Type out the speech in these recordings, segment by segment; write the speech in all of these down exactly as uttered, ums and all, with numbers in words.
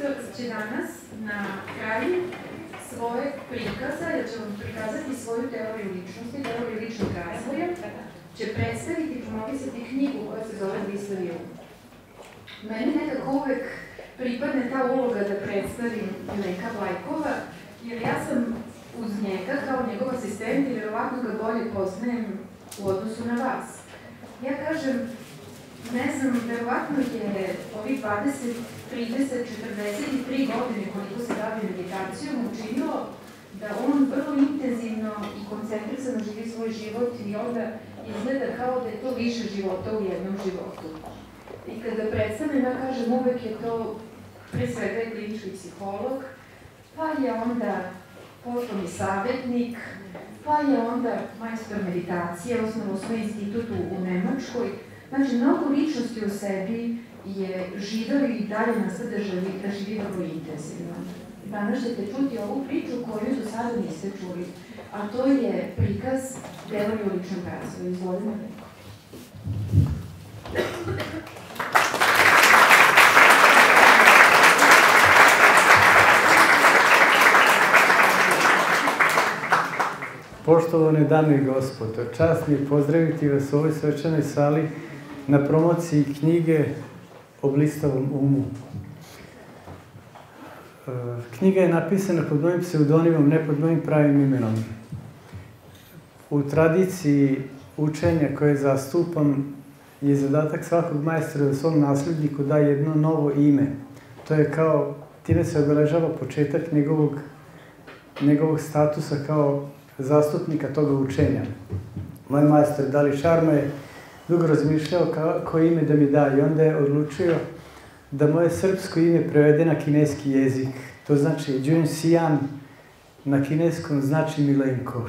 Majstor će danas na kraju svojeg prikaza, jer će vam prikazati svoju teoriju ličnosti, teoriju ličnog razvoja, će predstaviti i promovisati knjigu koja se zove Blistavi um. Meni nekako uvek pripadne ta uloga da predstavim Mileka Vlajkova, jer ja sam uz njega kao njegov asistent i verovatno ga bolje poznajem u odnosu na vas. Ja kažem, ne znam, verovatno je ovih dvadeset, trideset, četrdeset i tri godine koliko se bavi meditacijom učinilo da on vrlo intenzivno i koncentrisano živi svoj život i onda izgleda kao da je to više života u jednom životu. I kada predstavljam, ja kažem, uvek je to pre svega je klinički psiholog, pa je onda potom i savjetnik, pa je onda majstor meditacije, osnovno svoj institut u Nemačkoj. Znači, mnogo ličnosti u sebi je živeo i dalje nastavlja da živi vrlo intenzivno. Danas ćete čuti ovu priču koju do sada niste čuli, a to je prikaz teorije o ličnom razvoju. Izvolimo neko. Poštovane dame i gospodo, čast mi je pozdraviti vas u ovoj svečanoj sali na promociji knjige o blistavom umu. Knjiga je napisana pod mojim pseudonimom, ne pod mojim pravim imenom. U tradiciji učenja koje zastupam je zadatak svakog majstora da svom nasledniku da jedno novo ime. To je kao, time se obeležava početak njegovog, njegovog statusa kao zastupnika toga učenja. Moj majstor Dali Šarma je dugo razmišljao koje ime da mi da i onda je odlučio da moje srpsko ime prevede na kineski jezik. To znači Jun Xian, na kineskom znači Milenko.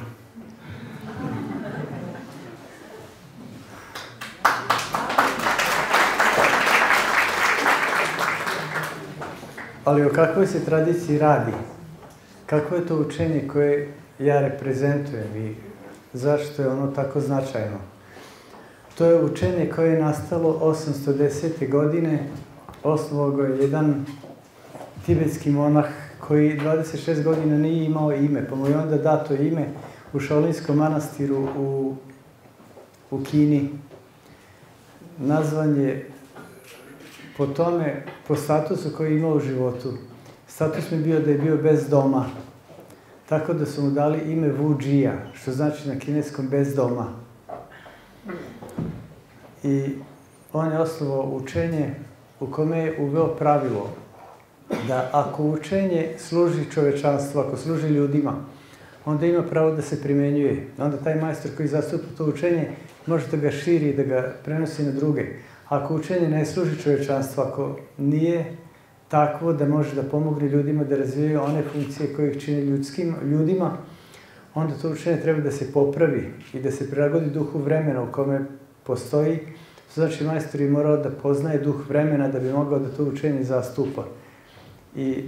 Ali o kakvoj se tradiciji radi? Kakvo je to učenje koje ja reprezentujem i zašto je ono tako značajno? To je učenje koje je nastalo osamsto desete. godine. Osnovao ga je jedan tibetski monah koji dvadeset šest godina nije imao ime, pa mu je onda dato ime u Šaolinskom manastiru u, u Kini. Nazvan je po tome, po statusu koji je imao u životu. Status mi je bio da je bio bez doma. Tako da su mu dali ime Wu Jia, što znači na kineskom bez doma. I on je osnovao učenje u kome je uveo pravilo da ako učenje služi čovečanstvu, ako služi ljudima, onda ima pravo da se primenjuje. Onda taj majstor koji zastupa to učenje može da ga širi, da ga prenosi na druge. Ako učenje ne služi čovečanstvu, ako nije takvo da može da pomogne ljudima da razvijaju one funkcije koje ih čine ljudskim ljudima, onda to učenje treba da se popravi i da se prilagodi duhu vremena u kome postoji. Znači, majstor je morao da poznaje duh vremena da bi mogao da to učenje zastupa. I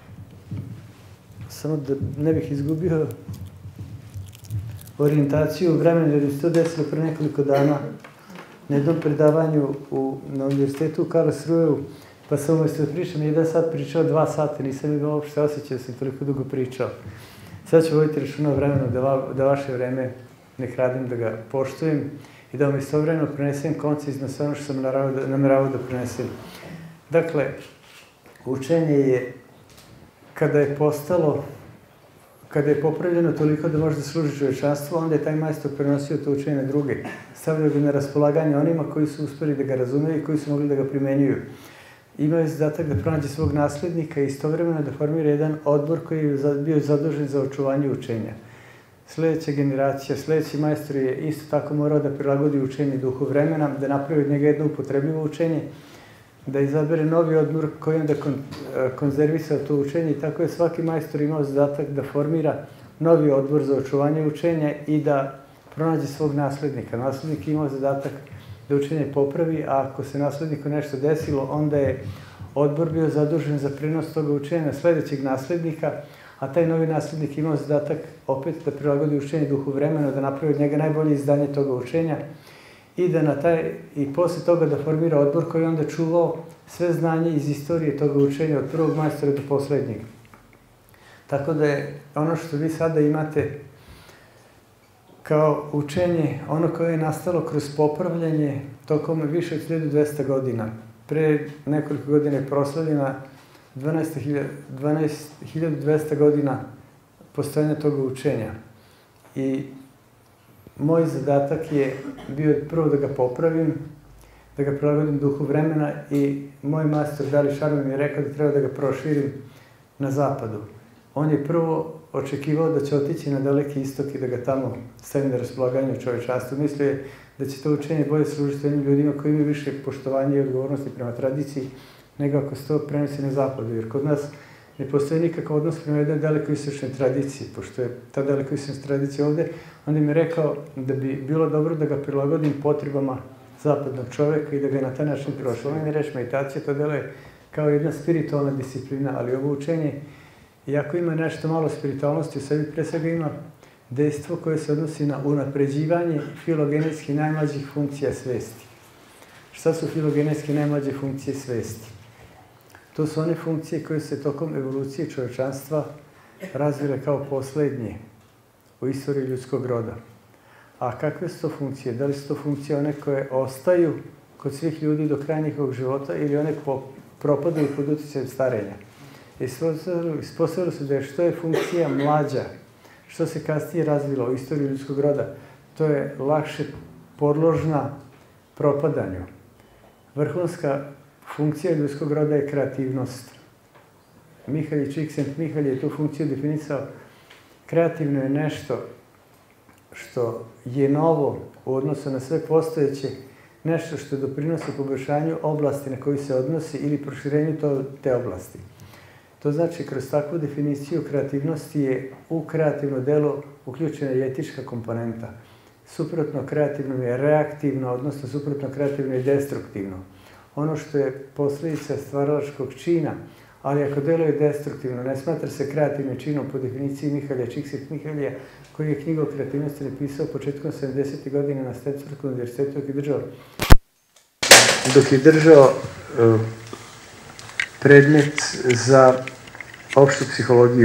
samo da ne bih izgubio orijentaciju vremena, jer se to desilo pre nekoliko dana na jednom predavanju u, na univerzitetu u Karlsruheu, pa sam umjesto da pričam jedan sat pričao dva sata, nisam imao uopšte osjećao da sam toliko dugo pričao. Sad ću voditi računa o vremenu da, va, da vaše vreme nek radim, da ga poštujem i da vam istovremeno prenesem koncizno sve ono što sam nameravao da prenesem. Dakle, učenje je, kada je postalo, kada je popravljeno toliko da može da služi čovečanstvu, onda je taj majstor prenosio to učenje na druge. Stavljao ga na raspolaganje onima koji su uspeli da ga razumeju i koji su mogli da ga primenjuju. Imao je zadatak da pronađe svog naslednika i istovremeno da formira jedan odbor koji je bio zadužen za očuvanje učenja. Sljedeća generacija, sljedeći majstor je isto tako morao da prilagodi učenje duhu vremena, da napravi od njega jedno upotrebljivo učenje, da izabere novi odbor koji onda kon, konzervisao to učenje i tako je svaki majstor imao zadatak da formira novi odbor za očuvanje učenja i da pronađe svog naslednika. Naslednik je imao zadatak da učenje popravi, a ako se nasledniku nešto desilo, onda je odbor bio zadužen za prenos toga učenja na sljedećeg naslednika, a taj novi naslednik imao zadatak opet da prilagodi učenje duhu vremena, da napravi od njega najbolje izdanje toga učenja i da na taj, i posle toga da formira odbor koji je onda čuvao sve znanje iz istorije toga učenja od prvog majstora do poslednjeg. Tako da je ono što vi sada imate kao učenje, ono koje je nastalo kroz popravljanje tokom više od hiljadu dvesta godina. Pre nekoliko godina je proslavljena dvanaest hiljada dvesta godina postojanja toga učenja. I moj zadatak je bio prvo da ga popravim, da ga prilagodim duhu vremena i moj majstor Dali Šarman mi je rekao da treba da ga proširim na zapadu. On je prvo očekivao da će otići na daleki istok i da ga tamo stavim na raspolaganju čovečanstvu. Mislio je da će to učenje bolje služiti onim ljudima koji imaju više poštovanja i odgovornosti prema tradiciji nego ako se to prenosi na zapadu. Jer kod nas ne postoji nikakav odnos prema jednoj dalekoistočnoj tradiciji. Pošto je ta dalekoistočna tradicija ovde, onda mi je rekao da bi bilo dobro da ga prilagodim potrebama zapadnog čoveka i da ga na taj način prošlo. On mi reč meditacija, to deluje kao jedna spiritualna disciplina, ali ovo učenje, iako ima nešto malo spiritualnosti u sebi, pre svega ima dejstvo koje se odnosi na unapređivanje filogenetski najmlađih funkcija svesti. Šta su filogenetski najmlađe funkcije svesti? To su one funkcije koje se tokom evolucije čovečanstva razvile kao poslednje u istoriji ljudskog roda. A kakve su to funkcije? Da li su to funkcije one koje ostaju kod svih ljudi do kraja njihovog života ili one propadaju pod uticajem starenja? Ispostavilo se da je što je funkcija mlađa, što se kasnije razvilo u istoriji ljudskog roda, to je lakše podložna propadanju. Vrhunska funkcija ljudskog roda je kreativnost. Mihalj Csikszentmihalj je tu funkciju definisao. Kreativno je nešto što je novo u odnosu na sve postojeće, nešto što doprinosi poboljšanju oblasti na koju se odnosi ili proširenju te oblasti. To znači, kroz takvu definiciju kreativnosti je u kreativno delo uključena i etička komponenta. Suprotno kreativno je reaktivno, odnosno suprotno kreativno je destruktivno. Ono što je posljedica stvaralačkog čina, ali ako deluje destruktivno, ne smatra se kreativnim činom po definiciji Mihalja Csikszentmihalja, koji je knjigu o kreativnosti napisao početkom sedamdesetih godina na Stanfordskom univerzitetu dok je držao, dok je držao uh, predmet za opštu psihologiju.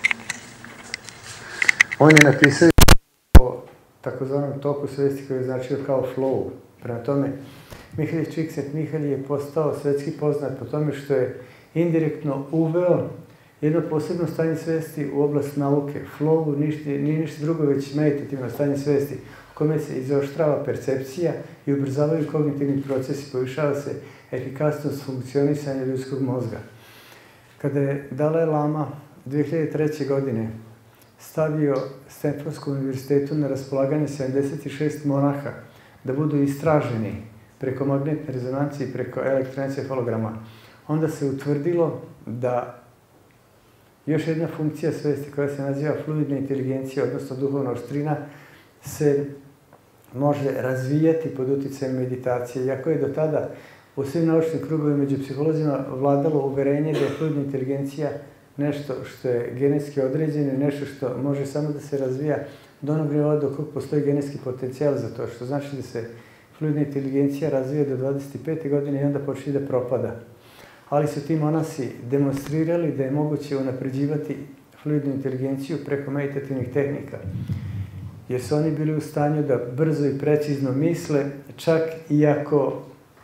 On je napisao o takozvanom toku svesti koji je značio kao flow. Prema tome, Mihalj Csikszentmihalj je postao svetski poznat po tome što je indirektno uveo jedno posebno stanje svesti u oblast nauke. Flow nije ništa drugo, već meditativno stanje svesti u kome se izoštrava percepcija i ubrzavaju kognitivni procesi, povišava se efikasnost funkcionisanja ljudskog mozga. Kada je Dalaj Lama dve hiljade treće. godine stavio Stanfordskom univerzitetu na raspolaganje sedamdeset šest monaha da budu istraženi preko magnetne rezonancije i preko elektroencefalograma, onda se utvrdilo da još jedna funkcija svesti koja se naziva fluidna inteligencija, odnosno duhovna oštrina, se može razvijati pod uticajem meditacije. Iako je do tada u svim naučnim krugovima među psiholozima vladalo uverenje da je fluidna inteligencija nešto što je genetski određeno i nešto što može samo da se razvija do onog nivoa do kog postoji genetski potencijal za to, što znači da se fluidna inteligencija razvija do dvadeset pete godine i onda počne da propada. Ali su ti monasi demonstrirali da je moguće unapređivati fluidnu inteligenciju preko meditativnih tehnika, jer su oni bili u stanju da brzo i precizno misle, čak iako,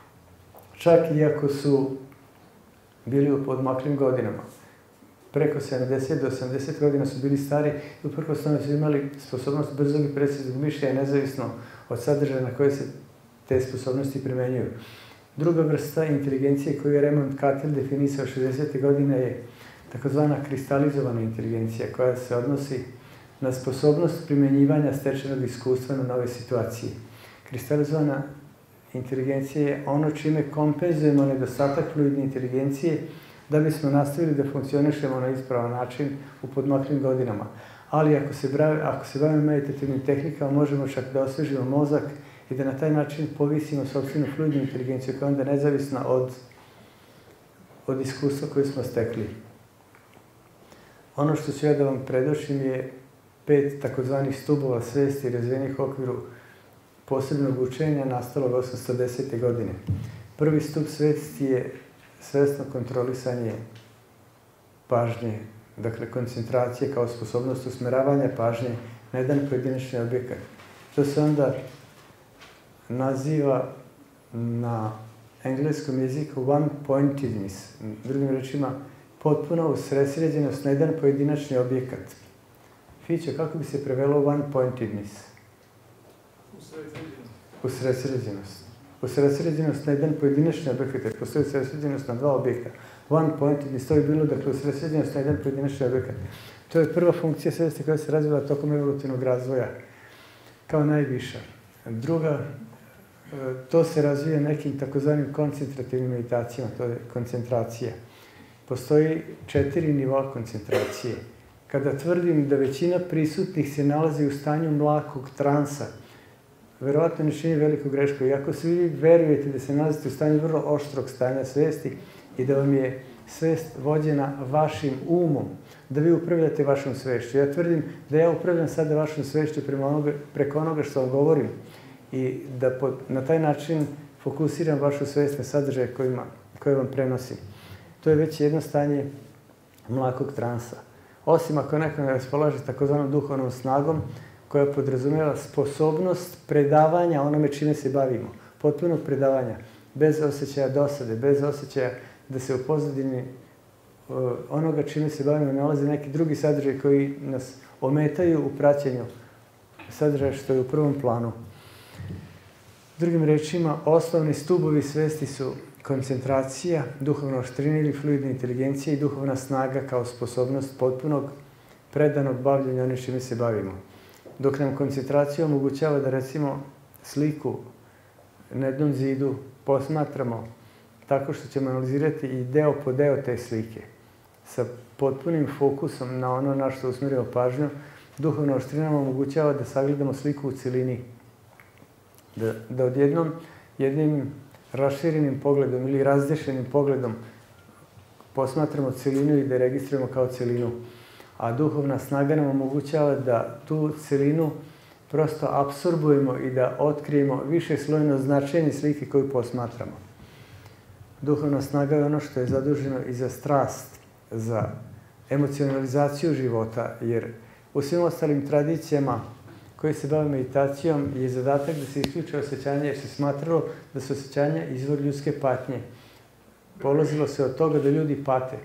čak iako su bili u podmaklim godinama. Preko sedamdeset do osamdeset godina su bili stari i uprkos tome su imali sposobnost brzog i preciznog mišljenja nezavisno od sadržaja na koje se te sposobnosti primenjuju. Druga vrsta inteligencije koju je Raymond Cattell definisao šezdesetih godina je takozvana kristalizovana inteligencija, koja se odnosi na sposobnost primenjivanja stečenog iskustva na nove situacije. Kristalizovana inteligencija je ono čime kompenzujemo nedostatak fluidne inteligencije da bismo nastavili da funkcionišemo na ispravan način u podmaklim godinama. Ali ako se, bravi, ako se bavimo meditativnim tehnikama, možemo čak da osvežimo mozak i da na taj način povisimo sopstvenu fluidnu inteligenciju koja je onda nezavisna od, od iskustva koje smo stekli. Ono što ću ja da vam predočim je pet takozvanih stubova svesti razvijenih u okviru posebnog učenja nastalog osamsto desete. godine. Prvi stup svesti je svesno kontrolisanje pažnje, dakle koncentracije kao sposobnost usmeravanja pažnje na jedan pojedinačni objekat. To se onda naziva na engleskom jeziku one-pointedness, drugim rečima potpuno usredsređenost na jedan pojedinačni objekat. Fićo, kako bi se prevelo one-pointedness? Usredsređenost. Usredsređenost na jedan pojedinačni objekat, jer postoji usredsređenost na dva objekta. One-pointedness, to je bilo, dakle, usredsređenost na jedan pojedinačni objekat. To je prva funkcija svesti koja se razvila tokom evolutivnog razvoja kao najviša. Druga, to se razvija nekim takozvanim koncentrativnim meditacijama, to je koncentracija. Postoji četiri nivoa koncentracije. Kada tvrdim da većina prisutnih se nalazi u stanju mlakog transa, verovatno ne čini veliku grešku. Iako svi vi verujete da se nalazite u stanju vrlo oštrog stanja svesti i da vam je svest vođena vašim umom, da vi upravljate vašom svešću. Ja tvrdim da ja upravljam sada vašom svešću preko onoga što vam govorim i da na taj način fokusiram vašu svest na sadržaje koje vam prenosim. To je već jedno stanje mlakog transa. Osim ako neko ne raspolaže takozvanom duhovnom snagom koja podrazumijeva sposobnost predavanja onome čime se bavimo. Potpunog predavanja, bez osjećaja dosade, bez osjećaja da se u pozadini onoga čime se bavimo nalaze neki drugi sadržaj koji nas ometaju u praćenju sadržaja što je u prvom planu. Drugim rečima, osnovni stubovi svesti su koncentracija, duhovna oštrina ili fluidna inteligencija i duhovna snaga kao sposobnost potpunog predanog bavljenja onim čime se bavimo. Dok nam koncentracija omogućava da, recimo, sliku na jednom zidu posmatramo tako što ćemo analizirati i deo po deo te slike sa potpunim fokusom na ono na što usmjerimo pažnju, duhovna oštrina nam omogućava da sagledamo sliku u celini. Da, da odjednom jednim raširenim pogledom ili razdešenim pogledom posmatramo celinu i da je registrujemo kao celinu. A duhovna snaga nam omogućava da tu celinu prosto apsorbujemo i da otkrijemo više slojno značenje slike koju posmatramo. Duhovna snaga je ono što je zaduženo i za strast, za emocionalizaciju života, jer u svim ostalim tradicijama koji se bave meditacijom je zadatak da se isključe osjećanja, jer se smatralo da su osjećanja izvor ljudske patnje. Polazilo se od toga da ljudi pate.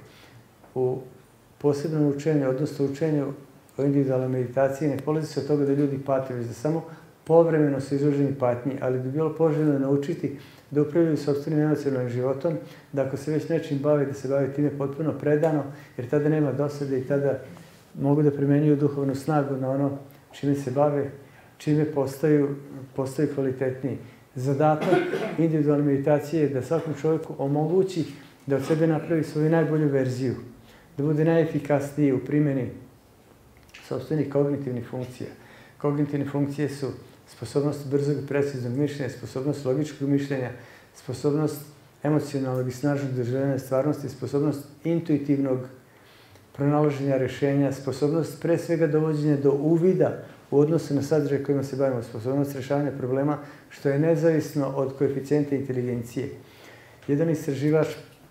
U posebnom učenju, odnosno učenju o individualnoj meditaciji, ne polazi se od toga da ljudi pate, već da samo povremeno su izloženi patnji, ali bi bilo poželjno naučiti da upravljaju sopstvenim emocionalnim životom, da ako se već nečim bave, da se bave time potpuno predano, jer tada nema dosade i tada mogu da primenjuju duhovnu snagu na ono čime se bave, čime postaju, postaju kvalitetniji. Zadatak individualne meditacije je da svakom čovjeku omogući da od sebe napravi svoju najbolju verziju, da bude najefikasniji u primjeni sopstvenih kognitivnih funkcija. Kognitivne funkcije su sposobnost brzog i preciznog mišljenja, sposobnost logičkog mišljenja, sposobnost emocionalnog i snažnog doživljavanja stvarnosti, sposobnost intuitivnog pronalaženja rješenja, sposobnost pre svega dovođenja do uvida u odnosu na sadržaj kojima se bavimo, sposobnost rješavanja problema, što je nezavisno od koeficijenta inteligencije. Jedan istraživač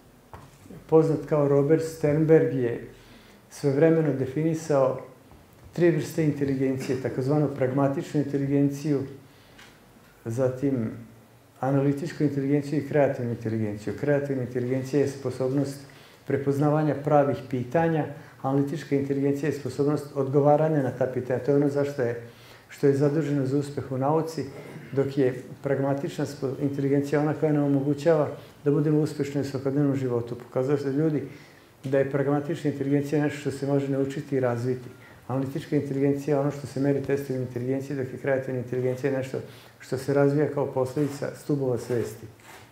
poznat kao Robert Sternberg je svojevremeno definisao tri vrste inteligencije, takozvanu pragmatičnu inteligenciju, zatim analitičku inteligenciju i kreativnu inteligenciju. Kreativna inteligencija je sposobnost prepoznavanja pravih pitanja, analitička inteligencija je sposobnost odgovaranja na ta pitanja. To je ono zašto je, što je zaduženo za uspeh u nauci, dok je pragmatična inteligencija ona koja nam omogućava da budemo uspješni u svakodnevnom životu. Pokazuje se ljudi da je pragmatična inteligencija nešto što se može naučiti i razviti. Analitička inteligencija je ono što se meri testovima inteligencije, dok je kreativna inteligencija nešto što se razvija kao posljedica stubova svesti.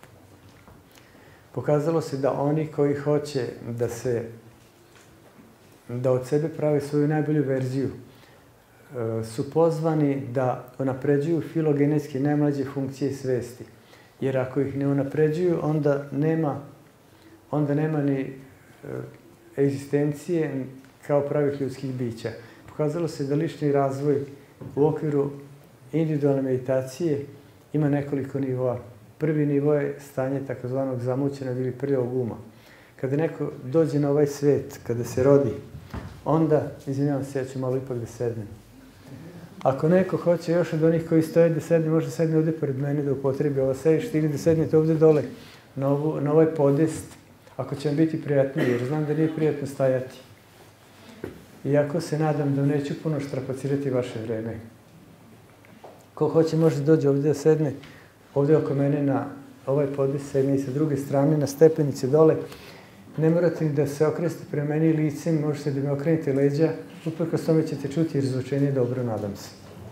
Pokazalo se da oni koji hoće da se da od sebe prave svoju najbolju verziju su pozvani da unapređuju filogenetski najmlađe funkcije svesti. Jer ako ih ne unapređuju, onda nema, onda nema ni egzistencije kao pravih ljudskih bića. Pokazalo se da lični razvoj u okviru individualne meditacije ima nekoliko nivoa. Prvi nivo je stanje takozvanog zamućenog ili prvog uma. Kada neko dođe na ovaj svet, kada se rodi, onda, izvinjavam se, ja ću malo ipak da sednem. Ako neko hoće još od onih koji stoje da sedne, može sedne ovde pored mene da upotrebi ovo sedište ili da sednete ovde dole na, ovu, na ovaj podest, ako će vam biti prijatnije, jer znam da nije prijatno stajati. Iako se nadam da neću puno štrapacirati vaše vreme. Ko hoće može dođe ovde da sedne, ovde oko mene na ovaj podest, sedne i sa druge strane, na stepenice dole. Ne morate ni da se okrenete prema meni licem, možete da mi okrenete leđa, uprkos tome ćete čuti jer zvučenje dobro, nadam se.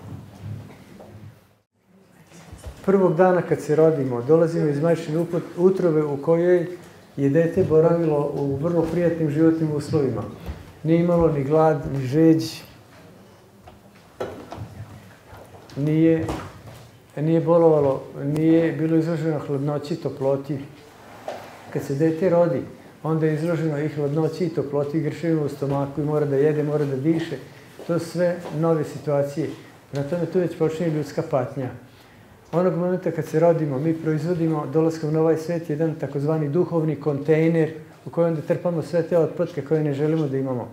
Prvog dana kad se rodimo, dolazimo iz majčine utrobe u kojoj je dete boravilo u vrlo prijatnim životnim uslovima. Nije imalo ni glad, ni žeđ, nije, nije bolovalo, nije bilo izloženo hladnoći, toploti. Kad se dete rodi, onda je izloženo i hladnoći i toploti, grševima u stomaku i mora da jede, mora da diše. To su sve nove situacije. Na tome tu već počinje ljudska patnja. Onog momenta kad se rodimo, mi proizvodimo dolaskom na ovaj svet jedan takozvani duhovni kontejner u kojem onda trpamo sve te otpadke koje ne želimo da imamo.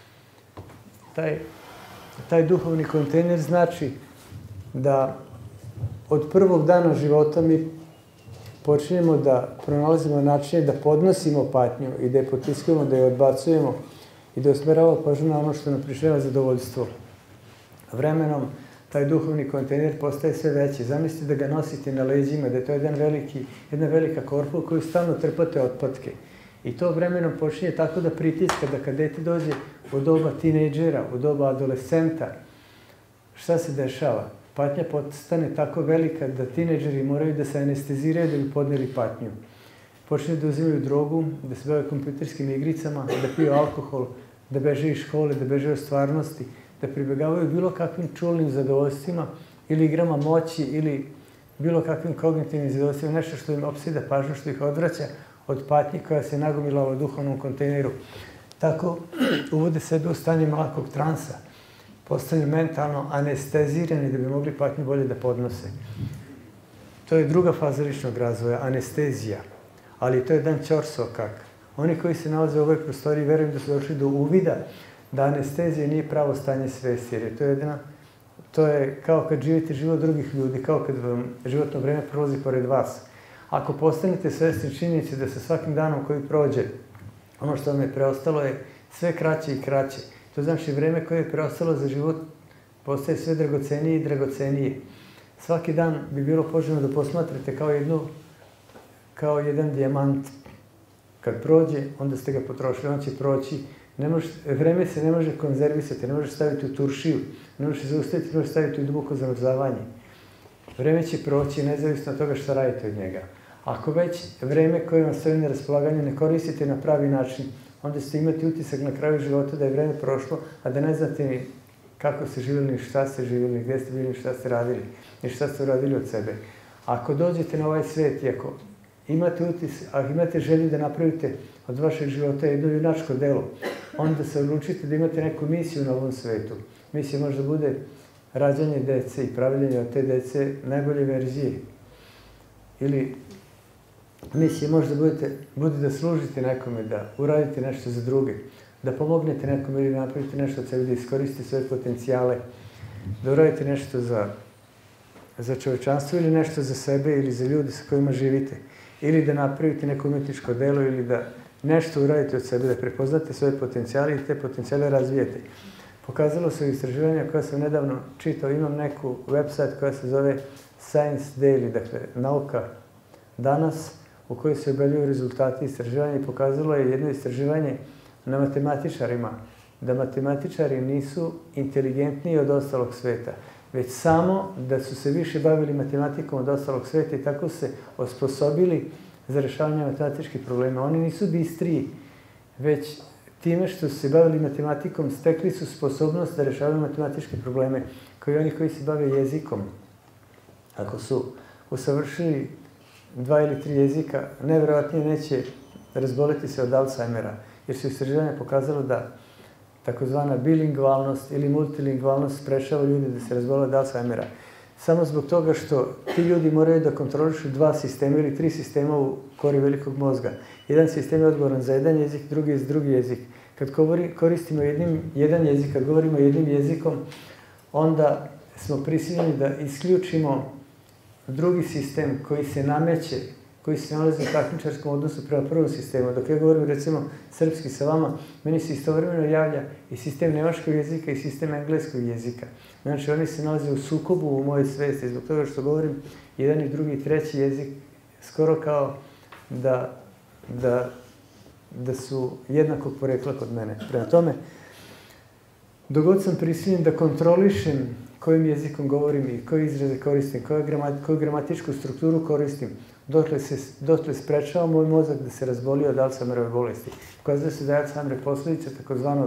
Taj, taj duhovni kontejner znači da od prvog dana života mi počinjemo da pronalazimo načine da podnosimo patnju i da je potiskujemo, da je odbacujemo i da usmeravamo pažnju na ono što nam prišljava zadovoljstvo. Vremenom taj duhovni kontejner postaje sve veći. Zamislite da ga nosite na leđima, da je to jedan veliki, jedna velika korpa u koju stalno trpate otpadke. I to vremenom počinje tako da pritiska, da kad dete dođe u doba tinejdžera, u doba adolescenta, šta se dešava? Patnja postane tako velika da tinejdžeri moraju da se anesteziraju da bi podneli patnju. Počinju da uzimaju drogu, da se bave kompjuterskim igricama, da piju alkohol, da beže iz škole, da beže od stvarnosti, da pribegavaju bilo kakvim čulnim zadovoljstvima ili igrama moći ili bilo kakvim kognitivnim zadovoljstvima, nešto što im opsida pažnju, što ih odvraća od patnje koja se nagomila u duhovnom kontejneru. Tako uvode sebe u stanje malakog transa. Postaju mentalno anestezirani da bi mogli patnju bolje da podnose. To je druga faza ličnog razvoja, anestezija. Ali to je jedan ćorsokak. Oni koji se nalaze u ovoj prostoriji verujem da su došli do uvida da anestezija nije pravo stanje svesti, jer je to jedna, to je kao kad živite život drugih ljudi, kao kad vam životno vreme prolazi pored vas. Ako postanete svesni činjenice da sa svakim danom koji prođe, ono što vam je preostalo je sve kraće i kraće. To znači vreme koje je preostalo za život postaje sve dragocenije i dragocenije. Svaki dan bi bilo poželjno da posmatrate kao jednu, kao jedan dijamant. Kad prođe, onda ste ga potrošili, on će proći. Ne može, vreme se ne može konzervisati, ne može staviti u turšiju, ne može zaustaviti, ne može staviti u duboko zamrzavanje. Vreme će proći nezavisno od toga šta radite od njega. Ako već vreme koje vam stoji na raspolaganju ne koristite na pravi način, onda ćete imati utisak na kraju života da je vreme prošlo, a da ne znate ni kako ste živjeli, ni šta ste živjeli, ni gdje ste bili, ni šta ste radili, ni šta ste uradili od sebe. Ako dođete na ovaj svet i ako imate utisak, ako imate želju da napravite od vašeg života jedno junačko delo, onda se odlučite da imate neku misiju na ovom svetu. Misija može da bude rađanje dece i pravljenje od te dece najbolje verzije. Ili misija može da budete, bude da služite nekome, da uradite nešto za druge, da pomognete nekome ili napravite nešto od sebe, da iskoristite svoje potencijale, da uradite nešto za, za čovečanstvo ili nešto za sebe ili za ljude sa kojima živite. Ili da napravite neko umetničko delo ili da nešto uradite od sebe, da prepoznate svoje potencijale i te potencijale razvijete. Pokazalo se u istraživanju koje sam nedavno čitao, imam neku website koja se zove Science Daily, dakle nauka danas, u kojoj se objavljuju rezultati istraživanja i pokazalo je jedno istraživanje na matematičarima, da matematičari nisu inteligentniji od ostalog sveta, već samo da su se više bavili matematikom od ostalog sveta i tako se osposobili za rešavanje matematičkih problema. Oni nisu bistriji, već time što su se bavili matematikom stekli su sposobnost da rešavaju matematičke probleme, kao i oni koji se bave jezikom. Ako su usavršili dva ili tri jezika, nevjerojatnije neće razboleti se od Alzheimera, jer su istraživanja pokazalo da takozvana bilingvalnost ili multilingvalnost sprečava ljudi da se razbole od Alzheimera. samo zbog toga što ti ljudi moraju da kontrolišu dva sistema ili tri sistema u kori velikog mozga. Jedan sistem je odgovoran za jedan jezik, drugi je za drugi jezik. Kad koristimo jednim, jedan jezik, kad govorimo jednim jezikom, onda smo prisiljeni da isključimo drugi sistem koji se nameće, koji se nalazi u takmičarskom odnosu prema prvom sistemu. Dok ja govorim, recimo, srpski sa vama, meni se istovremeno javlja i sistem nemačkog jezika i sistem engleskog jezika. Znači, oni se nalaze u sukobu u mojoj svesti, zbog toga što govorim jedan i drugi i treći jezik, skoro kao da, da, da su jednakog porekla kod mene. Prema tome, dok god sam prisiljen da kontrolišem kojim jezikom govorim i koje izraze koristim, koju gramatičku strukturu koristim, dotle, se, dotle sprečava moj mozak da se razboli od Alzheimerove bolesti. Pokazuje se da je Alzheimer posljedica takozvanog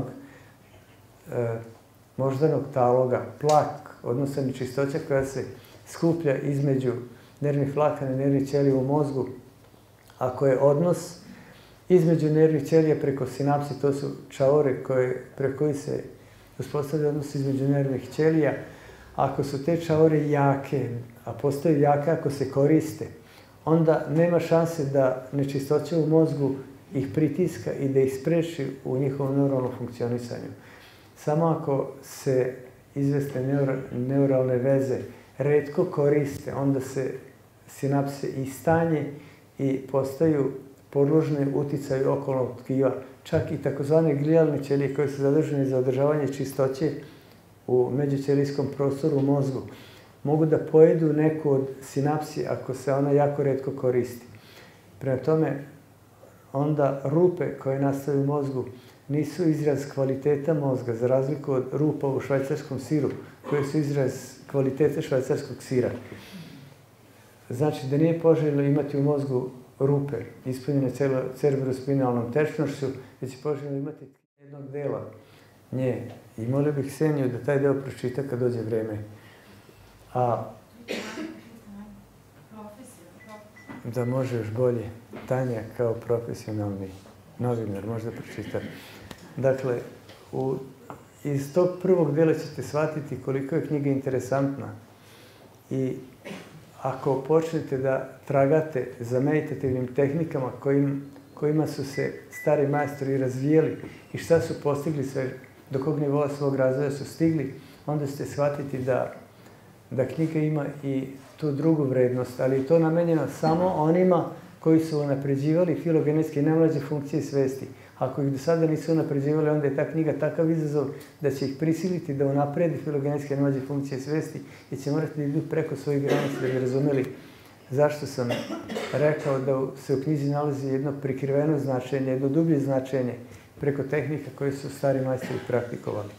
e, moždanog taloga, plak, odnosno nečistoća koja se skuplja između nervnih vlakana i nervnih ćelija u mozgu. Ako je odnos između nervnih ćelija preko sinapsi, to su čaure koje, preko koji se uspostavlja odnos između nervnih ćelija, ako su te čaure jake, a postaju jake ako se koriste, onda nema šanse da nečistoća u mozgu ih pritiska i da ih spreči u njihovom neuralnom funkcionisanju. Samo ako se izvesne neuralne veze retko koriste, onda se sinapse istanje i postaju podložne uticaju okolnog tkiva. Čak i takozvane glijalne ćelije koje su zadržane za održavanje čistoće u međućelijskom prostoru u mozgu mogu da pojedu neku od sinapsi ako se ona jako retko koristi. Prema tome, onda rupe koje nastaju u mozgu nisu izraz kvaliteta mozga, za razliku od rupa u švajcarskom siru, koje su izraz kvalitete švajcarskog sira. Znači da nije poželjno imati u mozgu rupe ispunjene cerebrospinalnom tečnošću, već je poželjno imati jednog dela nje. I molio bih Kseniju da taj deo pročita kad dođe vreme. A da može još bolje. Tanja kao profesionalni novinar možda pročita. Dakle, u, iz tog prvog dela ćete shvatiti koliko je knjiga interesantna. I ako počnete da tragate za meditativnim tehnikama kojim, kojima su se stari majstori razvijeli i šta su postigli sve, do kog nivoa svog razvoja su stigli, onda ćete shvatiti da, da knjiga ima i tu drugu vrednost, ali je to namenjeno samo onima koji su unapređivali filogenetske najmlađe funkcije svesti. Ako ih do sada nisu unapređivali, onda je ta knjiga takav izazov da će ih prisiliti da unapredi filogenetske najmlađe funkcije svesti i će morati da idu preko svojih granica da bi razumeli zašto sam rekao da se u knjizi nalazi jedno prikriveno značenje, jedno dublje značenje preko tehnika koje su stari majstori praktikovali.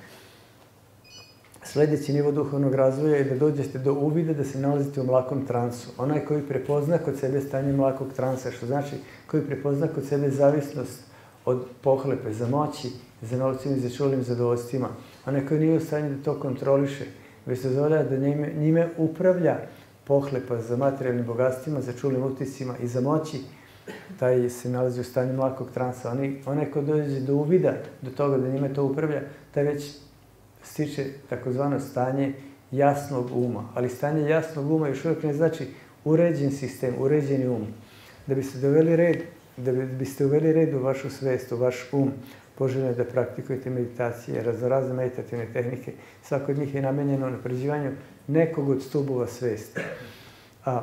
Sljedeći nivo duhovnog razvoja je da dođete do uvida da se nalazite u mlakom transu. Onaj koji prepozna kod sebe stanje mlakog transa, što znači koji prepozna kod sebe zavisnost od pohlepe za moći, za novcima i za čulim zadovoljstvima. Onaj koji nije u stanju da to kontroliše, već se dozvoljava da njime, njime upravlja pohlepa za materijalnim bogatstvima, za čulim utiscima i za moći, taj se nalazi u stanju mlakog transa. Onaj ko dođe do uvida, do toga da njime to upravlja, taj već stiče takozvano stanje jasnog uma. Ali stanje jasnog uma još uvijek ne znači uređen sistem, uređeni um. Da biste doveli red, da biste uveli red u vašu svest, u vaš um, poželjno je da praktikujete meditacije, raznorazne meditativne tehnike. Svako od njih je namenjeno napređivanju nekog od stubova svesti. A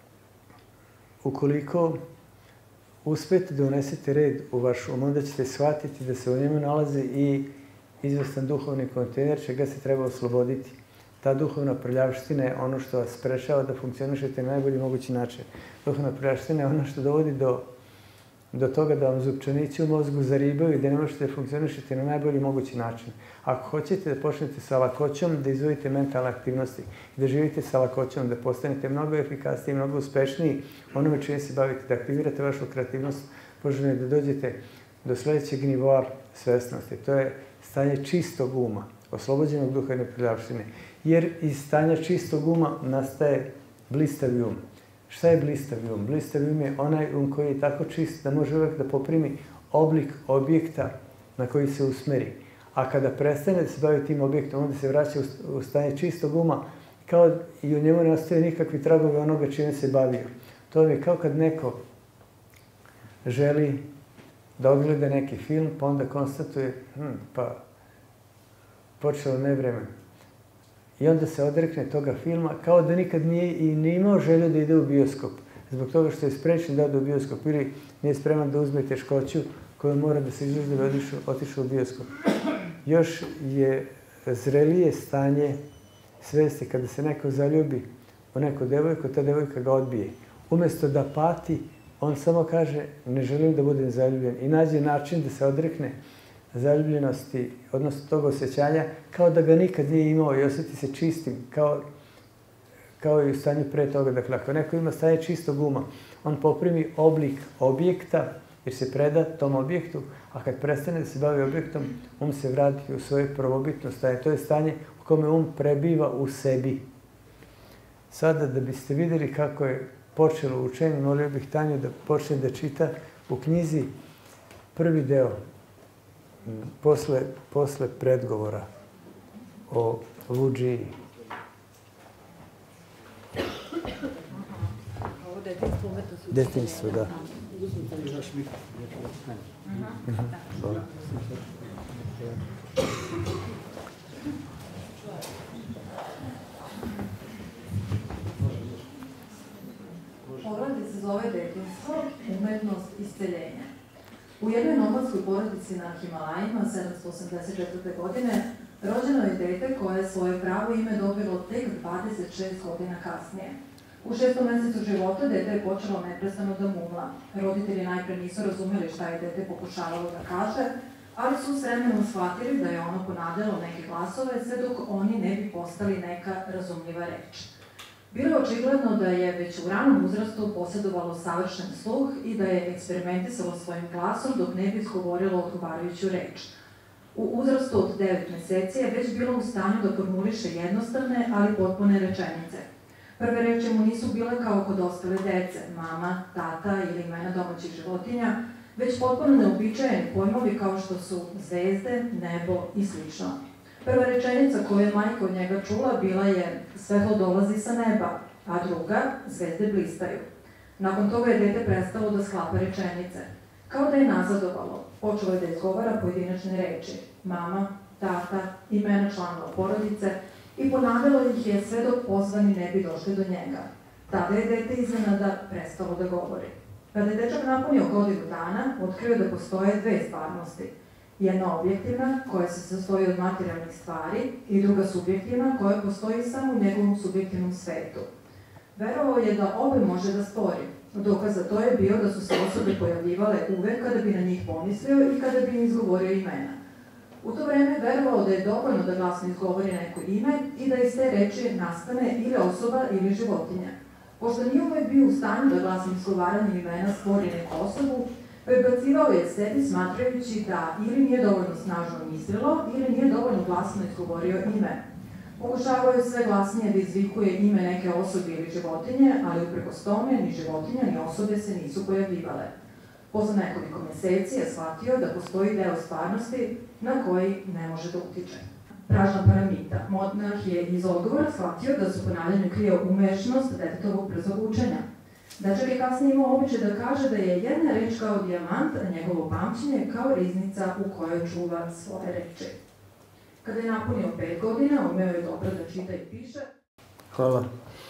ukoliko uspete da unesete red u vaš um, onda ćete shvatiti da se u njemu nalazi i izvestan duhovni kontejner čega se treba osloboditi. Ta duhovna prljavština je ono što vas sprečava da funkcionišete na najbolji mogući način. Duhovna prljavština je ono što dovodi do, do toga da vam zupčanici u mozgu zaribaju i da ne možete da funkcionišete na najbolji mogući način. Ako hoćete da počnete sa lakoćom, da izvojite mentalne aktivnosti i da živite sa lakoćom, da postanete mnogo efikasniji, mnogo uspešniji onome čime se bavite, da aktivirate vašu kreativnost, poželjno je da dođete do sljedećeg nivoa svesnosti. To je stanje čistog uma, oslobođenog duhovne prljavštine. Jer iz stanja čistog uma nastaje blistavi um. Šta je blistavi um? Blistavi um je onaj um koji je tako čist da može uvijek da poprimi oblik objekta na koji se usmeri. A kada prestane da se bavi tim objektom, onda se vraća u stanje čistog uma kao i u njemu ne ostaje nikakvi tragovi onoga čime se bavio. To je kao kad neko želi da odgleda neki film, pa onda konstatuje, hm, pa počelo nevreme. I onda se odrekne toga filma, kao da nikad nije i ne imao želju da ide u bioskop. Zbog toga što je sprečen da ode u bioskop ili nije spreman da uzme teškoću koju mora da se izloži da bi otišao u bioskop. Još je zrelije stanje svesti kada se neko zaljubi u neku devojku, ta devojka ga odbije. Umesto da pati, on samo kaže ne želim da budem zaljubljen i nađe način da se odrekne zaljubljenosti, odnosno tog osjećanja, kao da ga nikad nije imao i osjeti se čistim, kao, kao i u stanju pre toga. Dakle, ako neko ima stanje čistog uma, on poprimi oblik objekta, jer se preda tom objektu, a kad prestane da se bavi objektom, um se vrati u svoje prvobitno stanje. To je stanje u kome um prebiva u sebi. Sada, da biste vidjeli kako je počelo učenje, molio bih Tanju da počne da čita u knjizi prvi deo, posle, posle predgovora o Luđiji. Ovo detinjstvo umetnost učenja. Detinjstvo, da. Poglavlje se zove Detinjstvo, umetnost isceljenja. U jednoj nomadskoj porodici na Himalajima, sedamsto osamdeset četvrte. godine, rođeno je dete koje je svoje pravo ime dobilo tek dvadeset šest godina kasnije. U šestom mesecu života dete je počelo neprestano da mumla. Roditelji najpre nisu razumeli šta je dete pokušavalo da kaže, ali su s vremenom shvatili da je ono ponavljalo neke glasove sve dok oni ne bi postali neka razumljiva reč. Bilo je očigledno da je već u ranom uzrastu posjedovalo savršen sluh i da je eksperimentisalo svojim glasom dok ne bi izgovorilo odgovarajuću reč. U uzrastu od devet meseci je već bilo u stanju da formuliše jednostavne, ali potpune rečenice. Prve reči mu nisu bile kao kod ostale dece, mama, tata ili imena domaćih životinja, već potpuno neobičajeni pojmovi kao što su zvezde, nebo i slično. Prva rečenica koju je majka od njega čula bila je svetlo dolazi sa neba, a druga zvezde blistaju. Nakon toga je dete prestalo da sklapa rečenice. Kao da je nazadovalo, počelo je da izgovara pojedinačne reči, mama, tata, imena članova porodice i ponavljalo ih je sve dok pozvani ne bi došli do njega. Tada je dete iznenada prestalo da govori. Kada je dečak napunio godinu dana, otkrio da postoje dve stvarnosti. Jedna objektivna, koja se sastoji od materijalnih stvari, i druga subjektivna, koja postoji samo u njegovom subjektivnom svetu. Verovao je da obe može da stvori. Dokaz za to je bio da su se osobe pojavljivale uvek kada bi na njih pomislio i kada bi im izgovorio imena. U to vreme verovao da je dovoljno da glasno izgovori neko ime i da iz te reči nastane ili osoba ili životinja. Pošto nije uvek bio u stanju da glasnim izgovaranjem imena stvori neku osobu, prebacivao je sebi smatrajući da ili nije dovoljno snažno mislilo ili nije dovoljno glasno izgovorio ime. Pokušavao je sve glasnije da izvikuje ime neke osobe ili životinje, ali uprkos tome ni životinja ni osobe se nisu pojavljivale. Posle nekoliko meseci je shvatio da postoji deo stvarnosti na koji ne može da utiče. Pražna paramita. Monarh je iz odgovora shvatio da se u ponavljanju krije umešnost detetovog brzog učenja. Dečak je kasnije imao običaj da kaže da je jedna reč kao dijamant, a njegovo pamćenje kao riznica u kojoj čuva svoje reči. Kada je napunio pet godina, umeo je dobro da čita i piše. Hvala.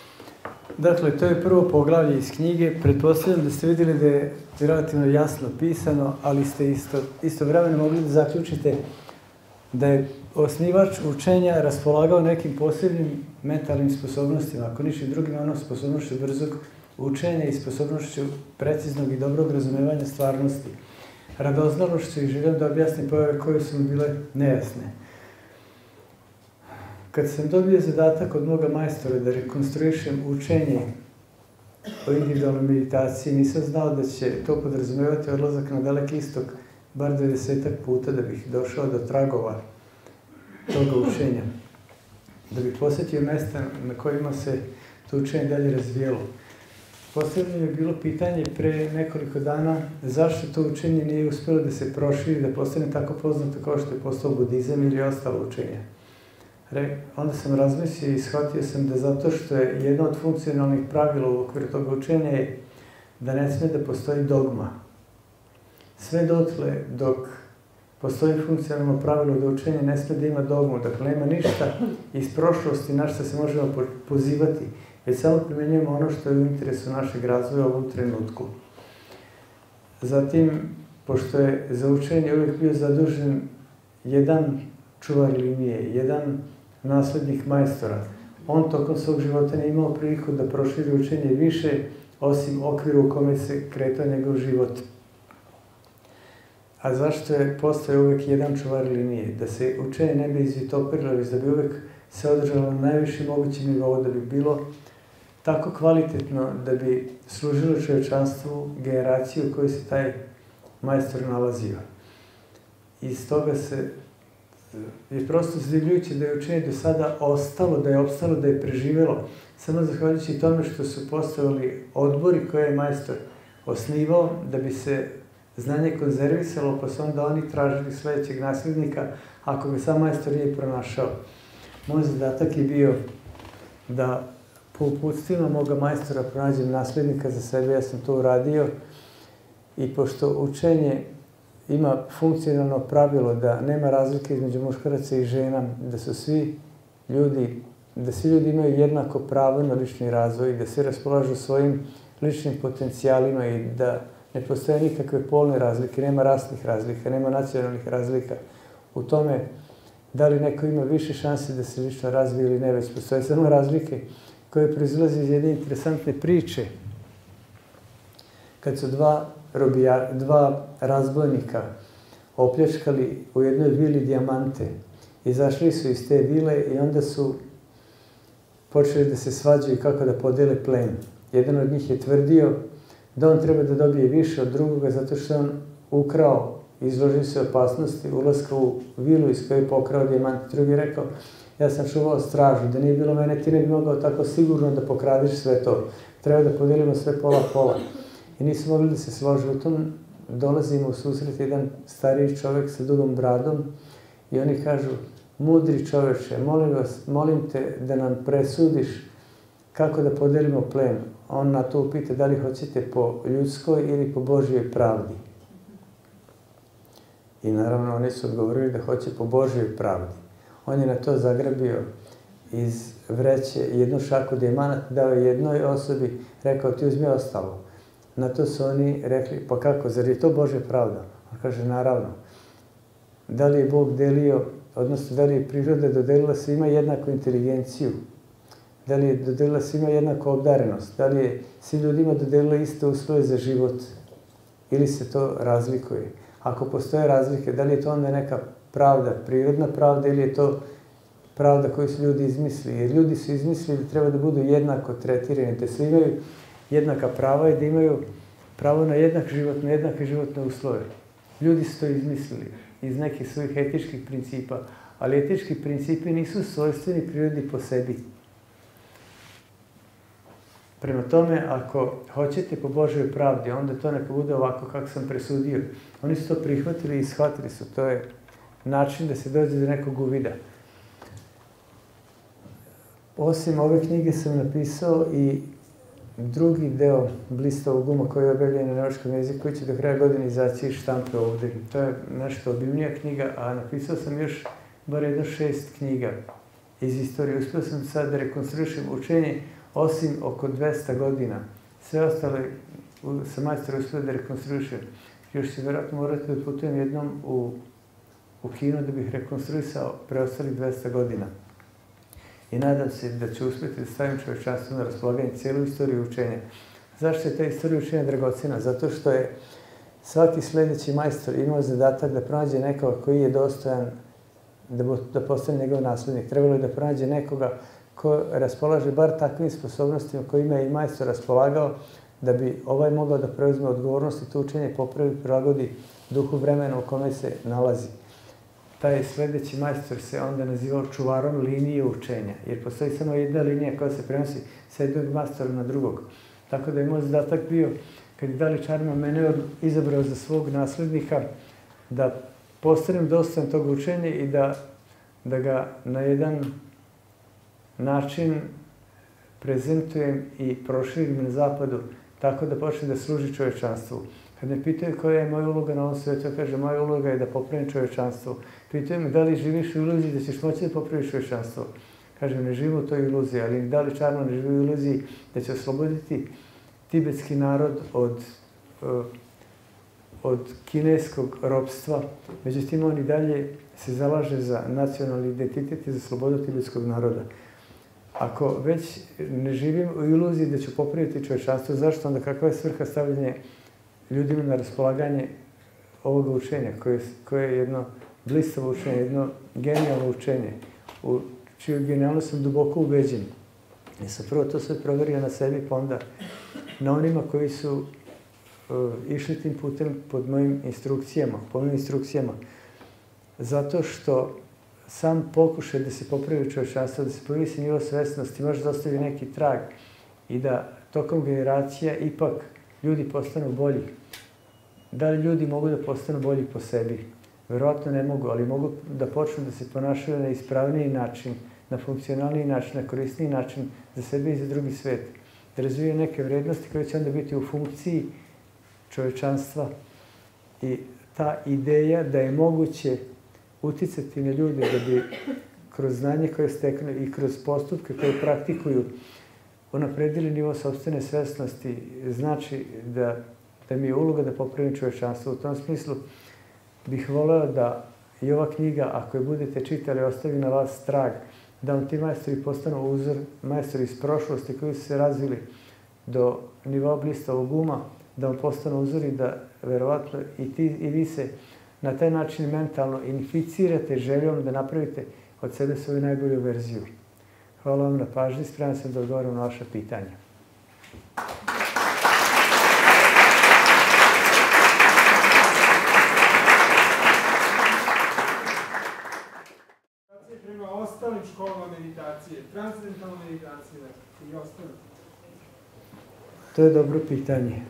Dakle, to je prvo poglavlje iz knjige. Pretpostavljam da ste vidjeli da je relativno jasno pisano, ali ste isto, istovremeno mogli da zaključite da je osnivač učenja raspolagao nekim posebnim mentalnim sposobnostima, ako ničim drugim, ono sposobnošću brzog učenja i sposobnošću preciznog i dobrog razumevanja stvarnosti, radoznalošću i željom da objasni pojave koje su mu bile nejasne. Kad sam dobio zadatak od moga majstora da rekonstruišem učenje o individualnoj meditaciji, nisam znao da će to podrazumevati odlazak na daleki istok bar dvadesetak puta da bih došao do tragova toga učenja, da bih posjetio mesta na kojima se to učenje dalje razvijelo. Postavljeno je bilo pitanje pre nekoliko dana zašto to učenje nije uspjelo da se proširi, da postane tako poznato kao što je postao budizam ili ostalo učenje. Onda sam razmislio i shvatio sam da zato što je jedno od funkcionalnih pravila u okviru toga učenja je da ne sme da postoji dogma. Sve dotle dok postoji funkcionalno pravilo da učenje ne sme da ima dogmu, dakle nema ništa iz prošlosti na što se možemo pozivati, već samo primjenjujemo ono što je u interesu našeg razvoja u ovom trenutku. Zatim, pošto je za učenje uvijek bio zadužen jedan čuvar linije, jedan naslednik majstora, on tokom svog života nije imao priliku da proširi učenje više, osim okviru u kome se kretao njegov život. A zašto je postao uvijek jedan čuvar linije? Da se učenje ne bi izvitoperilo, već da bi uvijek se održalo na najvišem mogućem nivou, da bi bilo tako kvalitetno da bi služilo čovječanstvu generaciju u kojoj se taj majstor nalazio. Iz toga se je prosto zadivljujuće da je učenje do sada ostalo, da je opstalo, da je preživjelo, samo zahvaljujući tome što su postavili odbori koje je majstor osnivao da bi se znanje konzervisalo, pa su onda oni tražili sljedećeg nasljednika ako ga sam majstor nije pronašao. Moj zadatak je bio da po uputstvima moga majstora pronađem nasljednika za sebe, ja sam to uradio i pošto učenje ima funkcionalno pravilo da nema razlike između muškaraca i žena, da su svi ljudi, da svi ljudi imaju jednako pravo na lični razvoj, da svi raspolažu svojim ličnim potencijalima i da ne postoje nikakve polne razlike, nema rasnih razlika, nema nacionalnih razlika u tome da li neko ima više šanse da se lično razvije ili ne, već postoje samo razlike koje proizilaze iz jedne interesantne priče. Kad su dva, robija, dva razbojnika opljačkali u jednoj vili dijamante, izašli su iz te vile i onda su počeli da se svađaju kako da podele plen. Jedan od njih je tvrdio da on treba da dobije više od drugoga zato što on ukrao, izložio se opasnosti ulaska u vilu iz koje je pokrao dijamant. Drugi je rekao, ja sam čuvao stražu, da nije bilo mene, ti ne bi mogao tako sigurno da pokradiš sve to. Treba da podelimo sve pola-pola. I nisu mogli da se slože. U tom dolazimo u susret jedan stariji čovjek sa dugom bradom i oni kažu, mudri čoveče, molim vas, molim te da nam presudiš kako da podelimo plen. On na to upita da li hoćete po ljudskoj ili po Božjoj pravdi. I naravno oni su odgovorili da hoće po Božjoj pravdi. On je na to zagrabio iz vreće jednu šaku dijamanata, dao jednoj osobi, rekao ti uzmi ostalo. Na to su oni rekli, pa kako, zar je to Božja pravda? On kaže, naravno. Da li je Bog delio, odnosno da li je priroda dodelila svima jednaku inteligenciju? Da li je dodelila svima jednaku obdarenost? Da li je svim ljudima dodelila iste uslove za život? Ili se to razlikuje? Ako postoje razlike, da li je to onda neka pravda, prirodna pravda ili je to pravda koju su ljudi izmislili? Jer ljudi su izmislili da treba da budu jednako tretirani, da svi imaju jednaka prava i da imaju pravo na jednak život, na jednake životne uslove. Ljudi su to izmislili iz nekih svojih etičkih principa, ali etički principi nisu svojstveni prirodi po sebi. Prema tome, ako hoćete po Božjoj pravdi, onda to neka bude ovako kako sam presudio. Oni su to prihvatili i shvatili su. To je način da se dođe do nekog uvida. Osim ove knjige sam napisao i drugi deo Blistavog uma koji je objavljen na nemačkom jeziku koji će do kraja godine izaći iz štampe ovdje. To je nešto obimnija knjiga, a napisao sam još bar jedno šest knjiga iz istorije. Uspio sam sad da rekonstruišem učenje osim oko dvesta godina. Sve ostale sam majstor uspio da rekonstruišem. Još ću vjerojatno morati da putujem jednom u, u kino da bih rekonstruisao preostalih dvesta godina. I nadam se da ću uspjeti da stavim čovječanstvo na raspolaganje cijelu istoriju učenja. Zašto je ta istorija učenja dragocena? Zato što je svaki sljedeći majstor imao zadatak da pronađe nekoga koji je dostojan da, da postane njegov nasljednik. Trebalo je da pronađe nekoga ko raspolaže bar takvim sposobnostima kojima je i majstor raspolagao da bi ovaj mogao da preuzme odgovornost i to učenje popravi, prilagodi duhu vremena u kome se nalazi. Taj sljedeći majstor se onda nazivao čuvarom linije učenja, jer postoji samo jedna linija koja se prenosi sa jednog majstora na drugog. Tako da je moj zadatak bio, kad je Dali Čarma mene izabrao za svog nasljednika, da postanem dostojan tog učenja i da, da ga na jedan način prezentujem i proširim na zapadu tako da počne da služi čovečanstvu. Kad me pitaju koja je moja uloga na ovom svijetu, ja kažem, moja uloga je da popravim čovečanstvo. Pitaju me da li živiš u iluziji da ćeš moći da popraviš čovečanstvo. Kažem, ne živim u toj iluziji, ali da li Čarno ne živi u iluziji da će osloboditi tibetski narod od, od kineskog ropstva. Međutim, on i dalje se zalaže za nacionalni identitet i za slobodu tibetskog naroda. Ako već ne živim u iluziji da ću popraviti čovečanstvo, zašto onda kakva je svrha stavljanja ljudima na raspolaganje ovoga učenja, koje, koje je jedno blistavo učenje, jedno genijalno učenje, u čiju genijalnost sam duboko ubeđen. Ja sam prvo to sve proverio na sebi, pa onda na onima koji su uh, išli tim putem pod mojim instrukcijama, po mojim instrukcijama. Zato što sam pokušaj da se popravi čovečanstvo, da se povisi nivo svesnosti, može da ostavi neki trag i da tokom generacija ipak ljudi postanu bolji. Da li ljudi mogu da postanu bolji po sebi? Verovatno ne mogu, ali mogu da počnu da se ponašaju na ispravniji način, na funkcionalniji način, na korisniji način za sebe i za drugi svet. Da razvijaju neke vrednosti koje će onda biti u funkciji čovečanstva. I ta ideja da je moguće uticati na ljude da bi kroz znanje koje steknu i kroz postupke koje praktikuju unapredili nivo sopstvene svesnosti, znači da, da mi je uloga da popravim čovečanstvo. U tom smislu bih voleo da i ova knjiga, ako je budete čitali, ostavi na vas trag, da vam ti majstori postanu uzor, majstori iz prošlosti koji su se razvili do nivoa blistavog uma, da vam postanu uzori da verovatno i, ti, i vi se na taj način mentalno inficirate željom da napravite od sebe svoju najbolju verziju. Hvala vam na pažnji, spreman sam da odgovorim na vaša pitanja. Prema ostalim školama meditacije, transcendentalna meditacija i ostalim? To je dobro pitanje.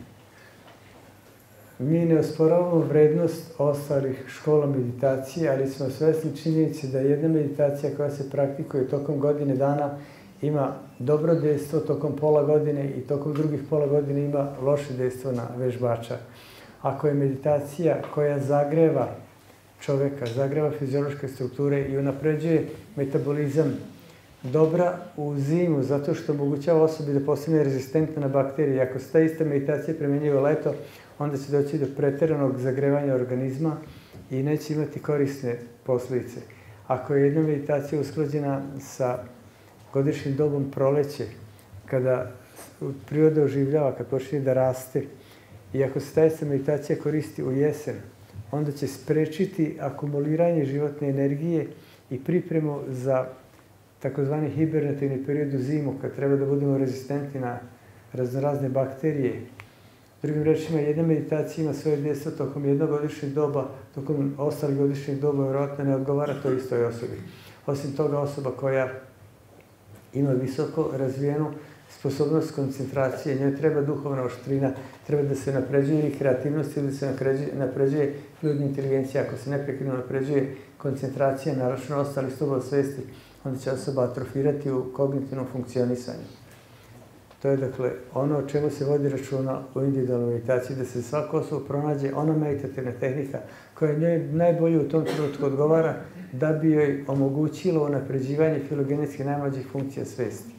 Mi ne osporavamo vrednost ostalih škola meditacije, ali smo svesni činjenice da jedna meditacija koja se praktikuje tokom godine dana ima dobro dejstvo, tokom pola godine i tokom drugih pola godine ima loše dejstvo na vežbača. Ako je meditacija koja zagreva čoveka, zagreva fiziološke strukture i unapređuje metabolizam dobra u zimu, zato što omogućava osobi da postane rezistentna na bakterije. Ako se ta ista meditacija primenjuje u leto, onda će doći do preteranog zagrevanja organizma i neće imati korisne posljedice. Ako je jedna meditacija usklađena sa godišnjim dobom proleće, kada priroda oživljava, kad počinje da raste, i ako se ta ista meditacija koristi u jesen, onda će sprečiti akumuliranje životne energije i pripremu za takozvani hibernativni period u zimu, kad treba da budemo rezistentni na raznorazne bakterije. Drugim rečima, jedna meditacija ima svoje dejstvo tokom jednog godišnjeg doba, tokom ostalih godišnjeg doba vjerojatno ne odgovara toj istoj osobi. Osim toga, osoba koja ima visoko razvijenu sposobnost koncentracije, njoj treba duhovna oštrina, treba da se napređuje i kreativnost ili da se napređuje fluidna inteligencija. Ako se neprekidno napređuje koncentracija, naročno ostali stubova svesti, onda će osoba atrofirati u kognitivnom funkcionisanju. To je, dakle, ono o čemu se vodi računa u individualnoj meditaciji, da se svaka osoba pronađe ona meditativna tehnika koja njoj najbolje u tom trenutku odgovara da bi joj omogućilo unapređivanje filogenetski najmlađih funkcija svesti.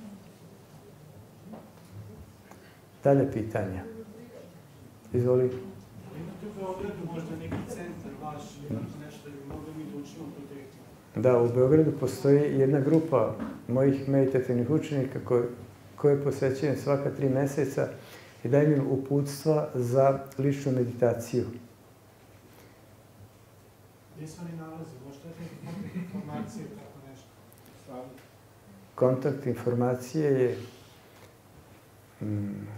Dalje pitanja. Izvoli. Imate u Beogradu možda neki centar vaš, nešto da mogli mi da učimo tu tehniku? Da, u Beogradu postoji jedna grupa mojih meditativnih učenika koje, koje posećujem svaka tri meseca i dajem im uputstva za ličnu meditaciju. Gdje se oni nalazi? Možda je neke informacije tako nešto? Staviti. Kontakt informacije je... Hmm.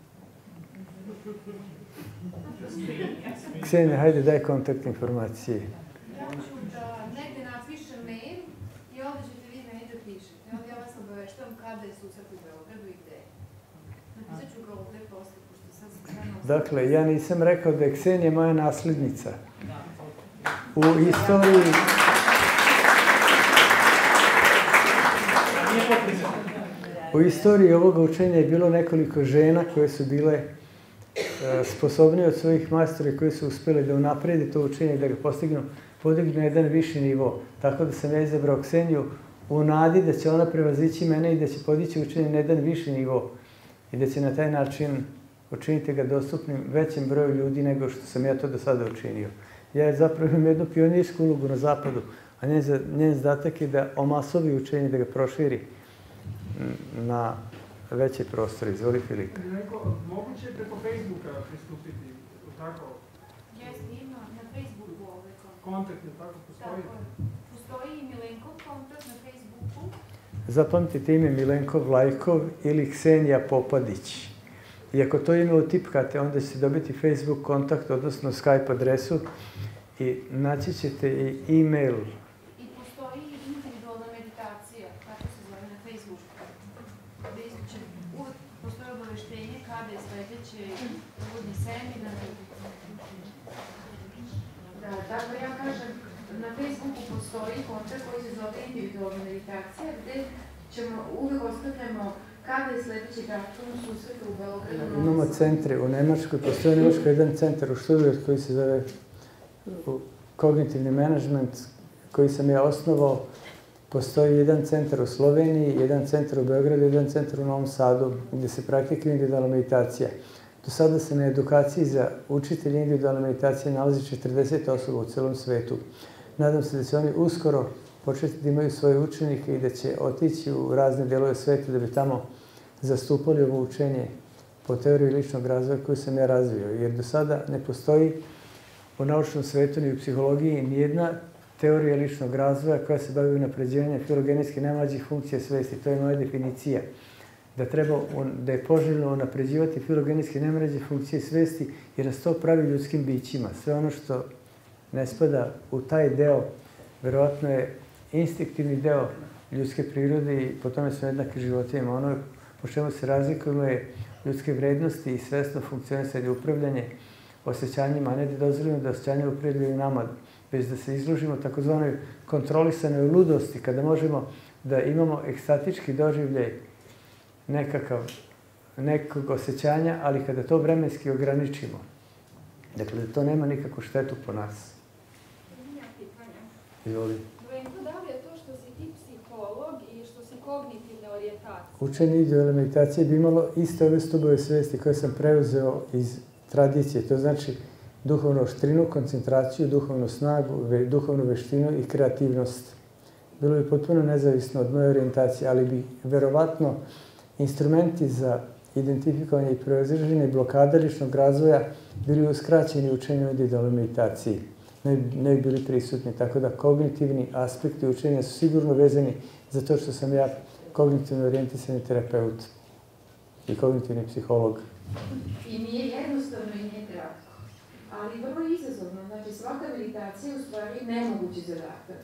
Ksenija, hajde, daj kontakt informacije. Ja ću da negdje napišem mail i onda ćete vi meni da pišete. Onda ja vas obaveštavam kada je susret u Beogradu i gde. Napisat ću ga ovdje posle, pošto sad sam sve Dakle, ja nisam rekao da je Ksenija moja nasljednica. U istoriji... Nije potrebno. U istoriji ovoga učenja je bilo nekoliko žena koje su bile sposobnije od svojih majstora i koji su uspjeli da unapredi to učenje i da ga postignu, podignu na jedan viši nivo. Tako da sam ja izabrao Kseniju u nadi da će ona prevazići mene i da će podići učenje na jedan viši nivo i da će na taj način učiniti ga dostupnim većem broju ljudi nego što sam ja to do sada učinio. Ja zapravo imam jednu pionirsku ulogu na zapadu, a njen zadatak je da omasovi učenje, da ga proširi na veće prostore. Izvoli, Filipe. Moguće je preko Facebooka pristupiti, tako? Jeste, ima na Facebooku ovaj kontakt. Kontakt je tako, postoji? Tako je. Postoji i Milenkov kontakt na Facebooku. Zapamtite ime Milenkov Lajkov ili Ksenija Popadić. I ako to ime utipkate, onda ćete dobiti Facebook kontakt, odnosno Skype adresu i naći ćete i e-mail. I postoji individualna meditacija, kako se zove na Facebooku. Gde će uvek postoji obaveštenje kada je sledeće uvodni seminar. Da, tako ja kažem, na Facebooku postoji kontakt koji se zove individualna meditacija, gde ćemo uvek ostavljamo kada je sledeći datum susreta u Beogradu. Imamo centre u Nemačkoj, postoji u Nemačkoj jedan centar u Stuttgart koji se zove Kognitivni menadžment, koji sam ja osnovao. Postoji jedan centar u Sloveniji, jedan centar u Beogradu, jedan centar u Novom Sadu, gde se praktikuje individualna meditacija. Do sada se na edukaciji za učitelje individualne meditacije nalazi četrdeset osoba u celom svetu. Nadam se da će oni uskoro početi da imaju svoje učenike i da će otići u razne delove sveta da bi tamo zastupali ovo učenje po teoriji ličnog razvoja koju sam ja razvio. Jer do sada ne postoji u naučnom svetu ni u psihologiji nijedna teorija ličnog razvoja koja se bavi unapređenjem filogenetski najmlađih funkcija svesti. To je moja definicija. Da, treba, da je poželjno unapređivati filogenetski najmlađe funkcije svesti jer nas to pravi ljudskim bićima. Sve ono što ne spada u taj deo, verovatno je instinktivni deo ljudske prirode i po tome smo jednaki životinjima. Ono po čemu se razlikujemo je ljudske vrednosti i svesno funkcionisanje i upravljanje osjećanjima, a ne da dozvolimo da osjećanja upravljaju nama, već da se izložimo takozvanoj kontrolisanoj ludosti, kada možemo da imamo ekstatički doživljaj nekakav, nekog osjećanja, ali kada to vremenski ograničimo. Dakle, da to nema nikakvu štetu po nas. Imam pitanje. Izvoli. Glenko, da li je to što si ti psiholog i što si kognitivne orijentacije? Učenje individualne meditacije bi imalo iste ove stubove svesti koje sam preuzeo iz tradicije. To znači duhovnu oštrinu, koncentraciju, duhovnu snagu, duhovnu veštinu i kreativnost. Bilo bi potpuno nezavisno od moje orijentacije, ali bi verovatno instrumenti za identifikovanje i prevazilaženje blokada ličnog razvoja bili uskraćeni učenju individualne meditacije. Ne, ne bi bili prisutni, tako da kognitivni aspekti učenja su sigurno vezani za to što sam ja kognitivno orijentisani terapeut i kognitivni psiholog. I nije jednostavno i nije kratko, ali vrlo izazovno. Znači, svaka meditacija je u stvari nemogući zadatak.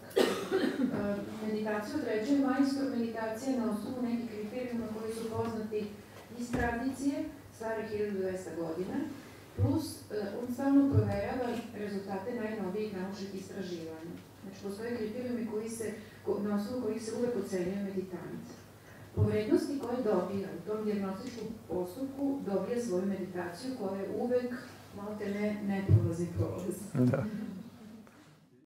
Meditaciju određuje majstor meditacije na osnovu nekih kriterijuma koji su poznati iz tradicije, stare hiljadu dvesta godina, plus on stalno proverava rezultate najnovijih naučnih istraživanja. Znači, postoje kriterijumi koji se, na osnovu kojih se uvek ocenjuje meditant. Po vrednosti koje dobija u tom dijagnostičkom postupku, dobija svoju meditaciju koja je uvek, malo te ne, ne prolazi prolaz. Da.